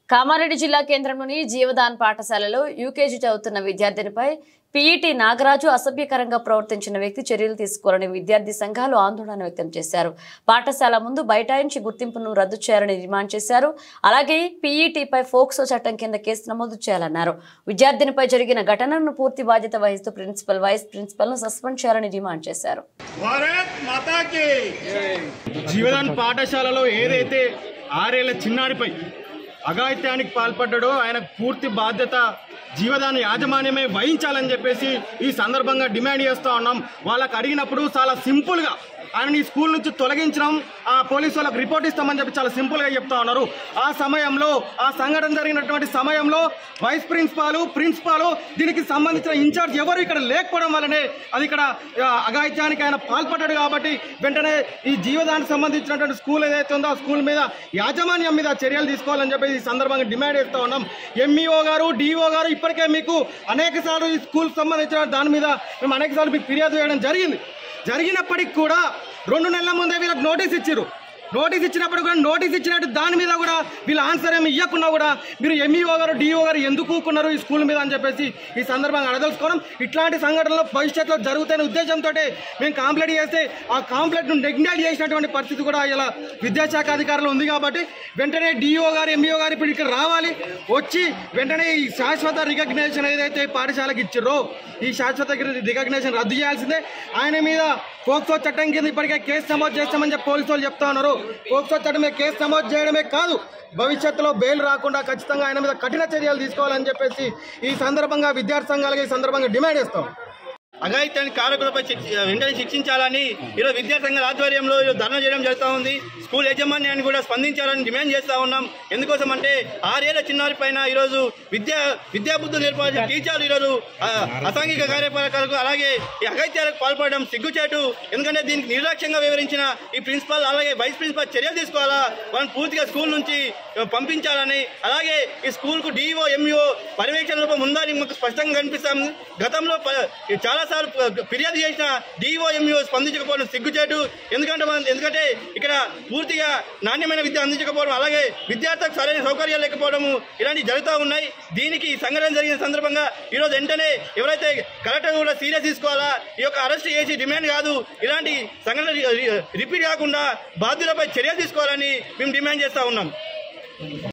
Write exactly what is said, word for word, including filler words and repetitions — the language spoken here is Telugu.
కామారెడ్డి జిల్లా కేంద్రంలోని జీవదాన్ పాఠశాలలో యూకేజీ చదువుతున్న విద్యార్థినిపై పీఈటీ నాగరాజు అసభ్యకరంగా ప్రవర్తించిన వ్యక్తి చర్యలు తీసుకోవాలని విద్యార్థి సంఘాలు ఆందోళన వ్యక్తం చేశారు. పాఠశాల ముందు బైఠాయించి గుర్తింపును రద్దు చేయాలని డిమాండ్ చేశారు. అలాగే పీఈటీపై ఫోక్సో చట్టం కింద కేసు నమోదు చేయాలన్నారు. విద్యార్థినిపై జరిగిన ఘటనను పూర్తి బాధ్యత వహిస్తూ ప్రిన్సిపల్, వైస్ ప్రిన్సిపల్ ను సస్పెండ్ చేయాలని డిమాండ్ చేశారు. జీవదాన్ పాఠశాలలో ఏదైతే ఆరేళ్ల చిన్నారిపై అఘాయిత్యానికి పాల్పడ్డాడో ఆయన పూర్తి బాధ్యత జీవదాన్ యాజమాన్యమే వహించాలని చెప్పేసి ఈ సందర్భంగా డిమాండ్ చేస్తూ ఉన్నాం. వాళ్ళకి అడిగినప్పుడు చాలా సింపుల్గా ఆయన ఈ స్కూల్ నుంచి తొలగించడం, ఆ పోలీసు వాళ్ళకి రిపోర్ట్ ఇస్తామని చెప్పి చాలా సింపుల్గా చెప్తా ఉన్నారు. ఆ సమయంలో ఆ సంఘటన జరిగినటువంటి సమయంలో వైస్ ప్రిన్సిపాల్ ప్రిన్సిపాల్ దీనికి సంబంధించిన ఇన్ఛార్జ్ ఎవరు ఇక్కడ లేకపోవడం వల్లనే అది ఇక్కడ అఘాయిత్యానికి ఆయన పాల్పడ్డాడు. కాబట్టి వెంటనే ఈ జీవదానికి సంబంధించినటువంటి స్కూల్ ఏదైతే ఉందో ఆ స్కూల్ మీద యాజమాన్యం మీద చర్యలు తీసుకోవాలని చెప్పి ఈ సందర్భంగా డిమాండ్ చేస్తూ ఉన్నాం. ఎంఈఓ గారు, డిఓ గారు ఇప్పటికే మీకు అనేక సార్లు ఈ స్కూల్ సంబంధించిన దాని మీద మేము అనేక సార్లు మీకు ఫిర్యాదు చేయడం జరిగింది. జరిగినప్పటికి కూడా రెండు నెలల ముందే వీళ్ళకి నోటీస్ ఇచ్చారు. నోటీస్ ఇచ్చినప్పుడు కూడా నోటీస్ ఇచ్చినట్టు దాని మీద కూడా వీళ్ళు ఆన్సర్ ఏమి ఇవ్వకున్నా కూడా మీరు ఎంఈఓ గారు, డిఓ గారు ఎందుకు ఊరుకున్నారు ఈ స్కూల్ మీద అని చెప్పేసి ఈ సందర్భంగా అడదలుచుకోవడం. ఇట్లాంటి సంఘటనలు భవిష్యత్తులో జరుగుతాయనే ఉద్దేశంతో మేము కాంప్లైంట్ చేస్తే ఆ కాంప్లైంట్ను నెగ్లెక్ట్ చేసినటువంటి పరిస్థితి కూడా ఇలా విద్యాశాఖ అధికారులు ఉంది. కాబట్టి వెంటనే డిఓ గారు, ఎంఈఓ గారు ఇప్పుడు ఇక్కడ రావాలి, వచ్చి వెంటనే ఈ శాశ్వత రికగ్నేషన్ ఏదైతే పాఠశాలకు ఇచ్చారో ఈ శాశ్వత రికగ్నేషన్ రద్దు చేయాల్సిందే. ఆయన మీద పోక్సో చట్టం కింద ఇప్పటికే కేసు నమోదు చేస్తామని చెప్పి పోలీసు వాళ్ళు చెప్తా ఉన్నారు. పోక్సో చట్టం మీద కేసు నమోదు చేయడమే కాదు, భవిష్యత్తులో బెయిల్ రాకుండా ఖచ్చితంగా ఆయన మీద కఠిన చర్యలు తీసుకోవాలని చెప్పేసి ఈ సందర్భంగా విద్యార్థి సంఘాలుగా ఈ సందర్భంగా డిమాండ్ చేస్తాం. అఘాయిత్యానికి కారకులపై వెంటనే శిక్షించాలని ఈరోజు విద్యా సంఘాల ఆధ్వర్యంలో ఈరోజు ధర్నా చేయడం జరుగుతూ ఉంది. స్కూల్ యాజమాన్యాన్ని కూడా స్పందించాలని డిమాండ్ చేస్తూ ఉన్నాం. ఎందుకోసం అంటే ఆరేళ్ల చిన్నారి పైన ఈరోజు విద్యా విద్యాబుద్ధులు నేర్పాల్సిన టీచర్లు ఈరోజు అసాంఘిక కార్యకలాపాలకు అలాగే ఈ అఘాయిత్యాలకు పాల్పడడం సిగ్గుచేటు. ఎందుకంటే దీనికి నిర్లక్ష్యంగా వివరించిన ఈ ప్రిన్సిపాల్ అలాగే వైస్ ప్రిన్సిపాల్ చర్యలు తీసుకోవాలా, వాళ్ళని పూర్తిగా స్కూల్ నుంచి పంపించాలని, అలాగే ఈ స్కూల్కు డిఓ, ఎంఈఓ పర్యవేక్షణ రూపం ఉందని మాకు స్పష్టంగా కనిపిస్తాం. గతంలో చాలా సార్లు ఫిర్యాదు చేసిన డిఓ, ఎంఈఓ స్పందించకపోవడం సిగ్గుచేటు. ఎందుకంటే ఎందుకంటే ఇక్కడ పూర్తిగా నాణ్యమైన విద్య అందించకపోవడం, అలాగే విద్యార్థులకు సరైన సౌకర్యాలు లేకపోవడము ఇలాంటివి జరుగుతూ ఉన్నాయి. దీనికి సంఘటన జరిగిన సందర్భంగా ఈరోజు వెంటనే ఎవరైతే కలెక్టర్ కూడా సీరియస్ తీసుకోవాలా, ఈ యొక్క అరెస్ట్ చేసి డిమాండ్ కాదు, ఇలాంటి సంఘటన రిపీట్ కాకుండా బాధ్యులపై చర్యలు తీసుకోవాలని మేము డిమాండ్ చేస్తూ ఉన్నాం.